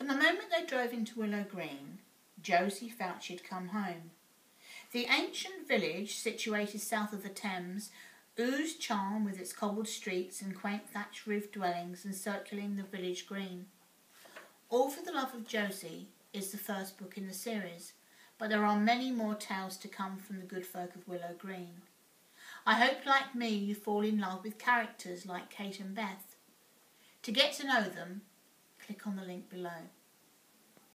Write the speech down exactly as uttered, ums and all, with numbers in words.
From the moment they drove into Willow Green, Josie felt she'd come home. The ancient village, situated south of the Thames, oozed charm with its cobbled streets and quaint thatch-roofed dwellings encircling the village green. All for the Love of Josie is the first book in the series, but there are many more tales to come from the good folk of Willow Green. I hope, like me, you fall in love with characters like Kate and Beth. To get to know them, click on the link below.